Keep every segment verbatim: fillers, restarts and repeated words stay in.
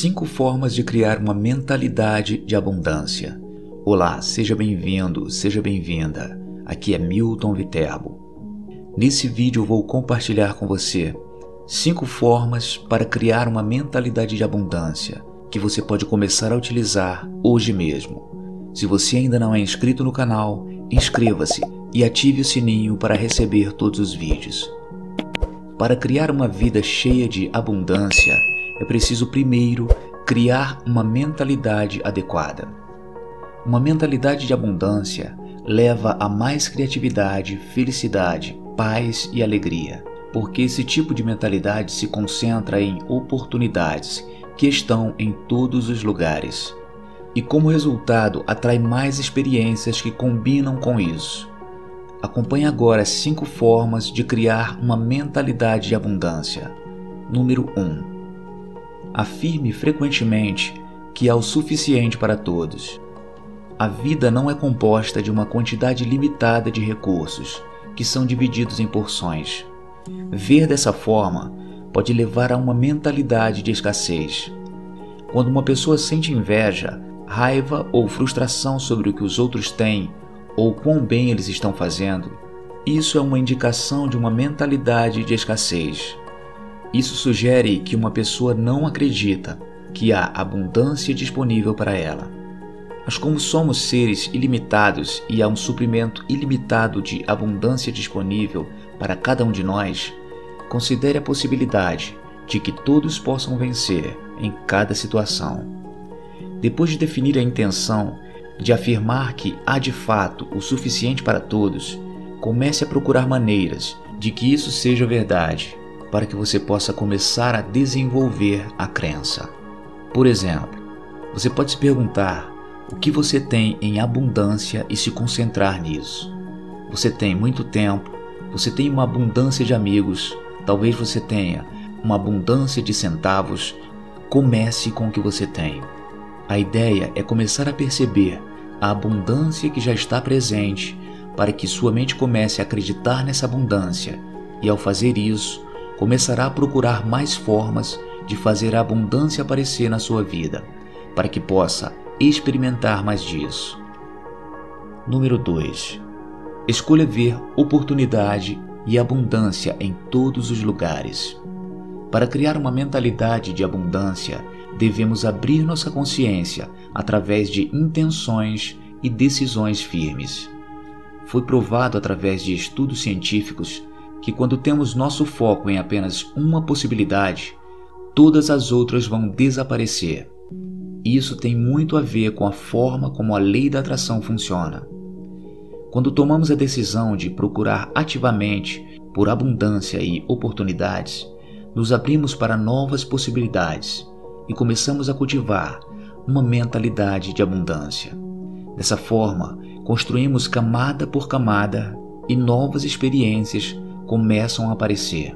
Cinco formas de criar uma mentalidade de abundância. Olá, seja bem-vindo, seja bem-vinda. Aqui é Milton Viterbo. Nesse vídeo eu vou compartilhar com você cinco formas para criar uma mentalidade de abundância que você pode começar a utilizar hoje mesmo. Se você ainda não é inscrito no canal, inscreva-se e ative o sininho para receber todos os vídeos. Para criar uma vida cheia de abundância, é preciso primeiro criar uma mentalidade adequada. Uma mentalidade de abundância leva a mais criatividade, felicidade, paz e alegria, porque esse tipo de mentalidade se concentra em oportunidades que estão em todos os lugares. E como resultado, atrai mais experiências que combinam com isso. Acompanhe agora cinco formas de criar uma mentalidade de abundância. Número um. Afirme frequentemente que há o suficiente para todos. A vida não é composta de uma quantidade limitada de recursos, que são divididos em porções. Ver dessa forma pode levar a uma mentalidade de escassez. Quando uma pessoa sente inveja, raiva ou frustração sobre o que os outros têm ou quão bem eles estão fazendo, isso é uma indicação de uma mentalidade de escassez. Isso sugere que uma pessoa não acredita que há abundância disponível para ela. Mas como somos seres ilimitados e há um suprimento ilimitado de abundância disponível para cada um de nós, considere a possibilidade de que todos possam vencer em cada situação. Depois de definir a intenção de afirmar que há de fato o suficiente para todos, comece a procurar maneiras de que isso seja verdade, para que você possa começar a desenvolver a crença. Por exemplo, você pode se perguntar o que você tem em abundância e se concentrar nisso. Você tem muito tempo, você tem uma abundância de amigos, talvez você tenha uma abundância de centavos. Comece com o que você tem. A ideia é começar a perceber a abundância que já está presente para que sua mente comece a acreditar nessa abundância e, ao fazer isso, começará a procurar mais formas de fazer a abundância aparecer na sua vida, para que possa experimentar mais disso. Número dois. Escolha ver oportunidade e abundância em todos os lugares. Para criar uma mentalidade de abundância, devemos abrir nossa consciência através de intenções e decisões firmes. Foi provado através de estudos científicos que quando temos nosso foco em apenas uma possibilidade, todas as outras vão desaparecer. Isso tem muito a ver com a forma como a lei da atração funciona. Quando tomamos a decisão de procurar ativamente por abundância e oportunidades, nos abrimos para novas possibilidades e começamos a cultivar uma mentalidade de abundância. Dessa forma, construímos camada por camada e novas experiências começam a aparecer.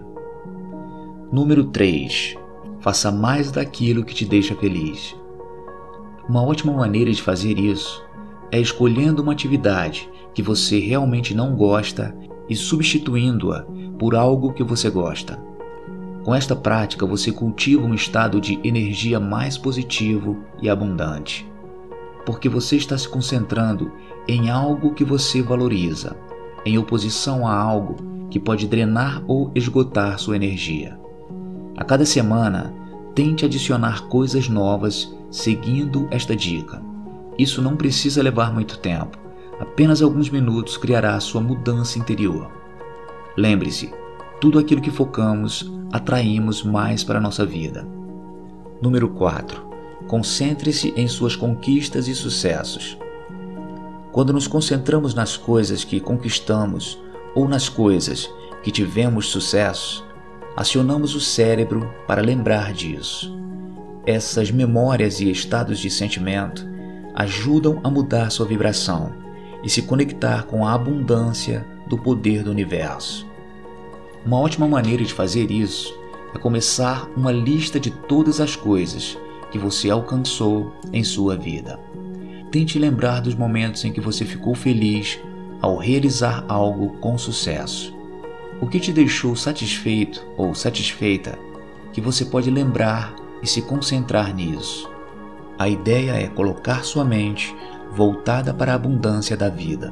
Número três. Faça mais daquilo que te deixa feliz. Uma ótima maneira de fazer isso é escolhendo uma atividade que você realmente não gosta e substituindo-a por algo que você gosta. Com esta prática, você cultiva um estado de energia mais positivo e abundante, porque você está se concentrando em algo que você valoriza, em oposição a algo que pode drenar ou esgotar sua energia. A cada semana, tente adicionar coisas novas seguindo esta dica. Isso não precisa levar muito tempo, apenas alguns minutos criará sua mudança interior. Lembre-se, tudo aquilo que focamos, atraímos mais para a nossa vida. Número quatro. Concentre-se em suas conquistas e sucessos. Quando nos concentramos nas coisas que conquistamos ou nas coisas que tivemos sucesso, acionamos o cérebro para lembrar disso. Essas memórias e estados de sentimento ajudam a mudar sua vibração e se conectar com a abundância do poder do universo. Uma ótima maneira de fazer isso é começar uma lista de todas as coisas que você alcançou em sua vida. Tente lembrar dos momentos em que você ficou feliz ao realizar algo com sucesso. O que te deixou satisfeito ou satisfeita que você pode lembrar e se concentrar nisso. A ideia é colocar sua mente voltada para a abundância da vida.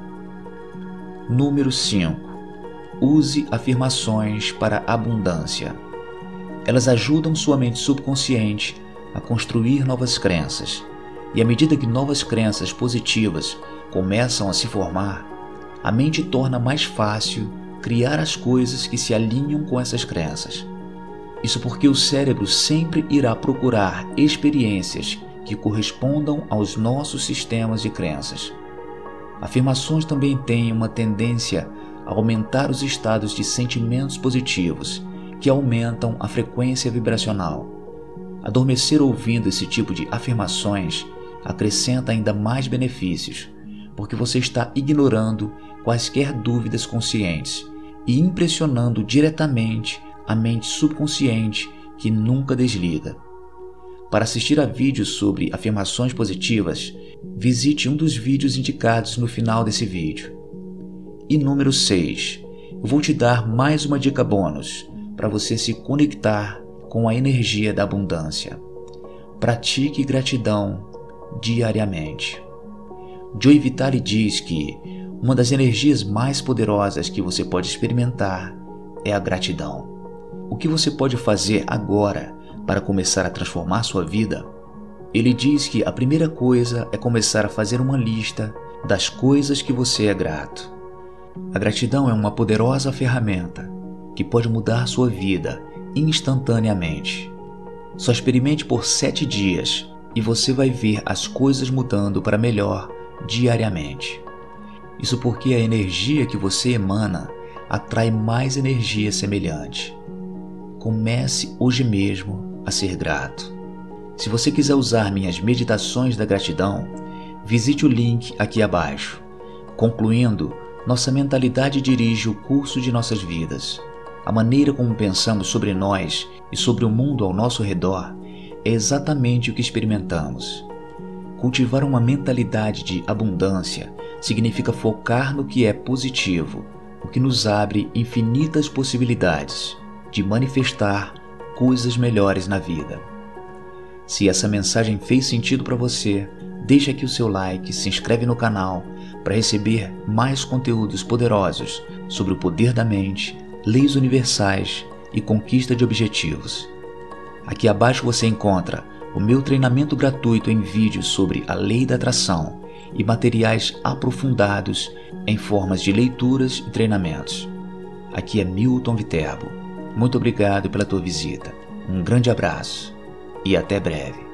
Número cinco. Use afirmações para a abundância. Elas ajudam sua mente subconsciente a construir novas crenças, e à medida que novas crenças positivas começam a se formar, a mente torna mais fácil criar as coisas que se alinham com essas crenças. Isso porque o cérebro sempre irá procurar experiências que correspondam aos nossos sistemas de crenças. Afirmações também têm uma tendência a aumentar os estados de sentimentos positivos, que aumentam a frequência vibracional. Adormecer ouvindo esse tipo de afirmações acrescenta ainda mais benefícios, porque você está ignorando quaisquer dúvidas conscientes e impressionando diretamente a mente subconsciente que nunca desliga. Para assistir a vídeos sobre afirmações positivas, visite um dos vídeos indicados no final desse vídeo. E número seis. Eu vou te dar mais uma dica bônus para você se conectar com a energia da abundância. Pratique gratidão diariamente. Joy Vitale diz que uma das energias mais poderosas que você pode experimentar é a gratidão. O que você pode fazer agora para começar a transformar sua vida? Ele diz que a primeira coisa é começar a fazer uma lista das coisas que você é grato. A gratidão é uma poderosa ferramenta que pode mudar sua vida instantaneamente. Só experimente por sete dias e você vai ver as coisas mudando para melhor diariamente. Isso porque a energia que você emana atrai mais energia semelhante. Comece hoje mesmo a ser grato. Se você quiser usar minhas meditações da gratidão, visite o link aqui abaixo. Concluindo, nossa mentalidade dirige o curso de nossas vidas. A maneira como pensamos sobre nós e sobre o mundo ao nosso redor é exatamente o que experimentamos. Cultivar uma mentalidade de abundância significa focar no que é positivo, o que nos abre infinitas possibilidades de manifestar coisas melhores na vida. Se essa mensagem fez sentido para você, deixe aqui o seu like, se inscreve no canal para receber mais conteúdos poderosos sobre o poder da mente, leis universais e conquista de objetivos. Aqui abaixo você encontra o meu treinamento gratuito em vídeos sobre a lei da atração e materiais aprofundados em formas de leituras e treinamentos. Aqui é Milton Viterbo. Muito obrigado pela tua visita. Um grande abraço e até breve.